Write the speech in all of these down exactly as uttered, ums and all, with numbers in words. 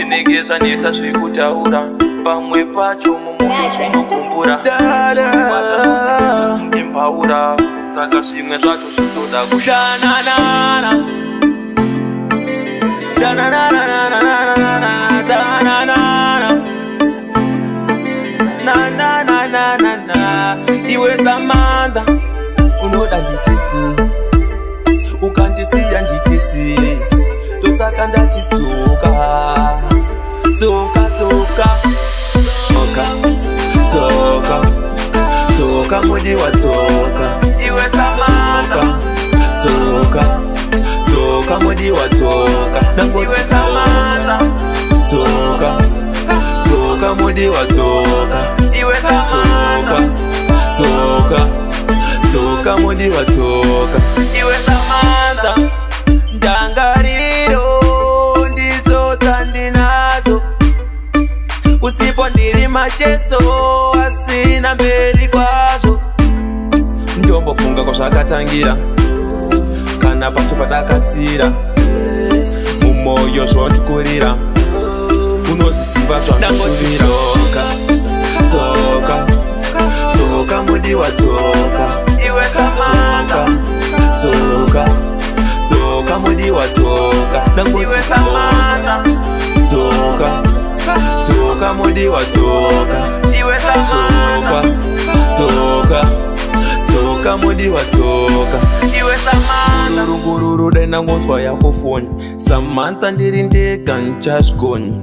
Sinegeza nita zvikutaura pamwe pacho mumwoyo zvinokumbura impaura saka zvimwe zvacho zvinoda kutananana tananana tananana iwe Samantha unoda nditisi ukandisiya nditisi tosaka ndati tsoka tsoka tsoka tsoka tsoka tsoka mudiwa tsoka iwe Samantha tsoka tsoka mudiwa tsoka iwe Samantha tsoka tsoka mudiwa tsoka iwe Samantha tsoka tsoka mudiwa tsoka iwe Samantha ndangariro ndizota ndinadzo usipo ndiri macheso asina mberi kwazvo ndombofunga kwazvakatangira kana pacho patakasira mumoyo zvondikurira unosisimba zvakushuvira tsoka tsoka mudiwa tsoka iwe Samantha tsoka tsoka mudiwa tsoka iwe Samantha tsoka tsoka mudiwa tsoka iwe Samantha tsoka tsoka mudiwa tsoka iwe Samantha rungururu dena ngonzwa yako phone Samantha ndiri ndega nchashgoni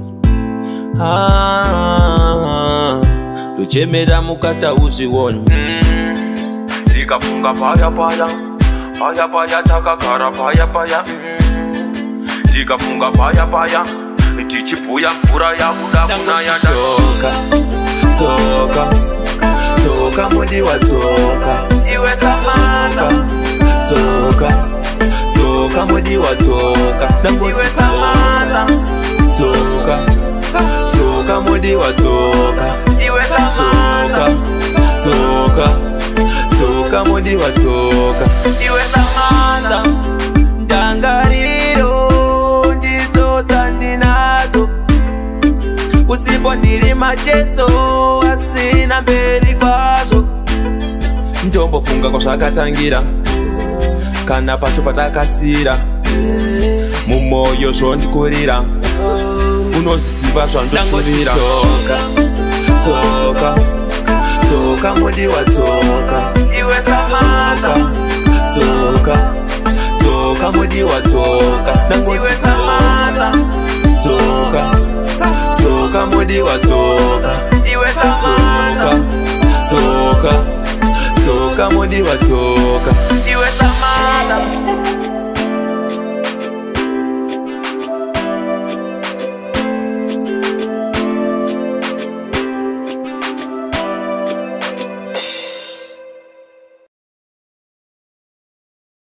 ah tuchemera mukata uzvioni ndikafunga paya paya paya paya takagara paya paya ndikafunga paya paya tichibhuya mvura yakuda kunaya tsoka tsoka tsoka mudiwa tsoka iwe Samantha tsoka tsoka mudiwa tsoka iwe Samantha tsoka tsoka mudiwa tsoka iwe Samantha tsoka tsoka mudiwa tsoka iwe Samantha ndangariro ndizota ndinadzo usipo ndiri macheso asina mberi kwazvo ndombofunga kwazvakatangira kana pacho patakasira mumoyo zvondikurira unosisimba zvandoshuvira tsoka tsoka mudiwa tsoka iwe Samantha tsoka tsoka mudiwa tsoka iwe Samantha tsoka tsoka mudiwa tsoka iwe Samantha tsoka tsoka mudiwa tsoka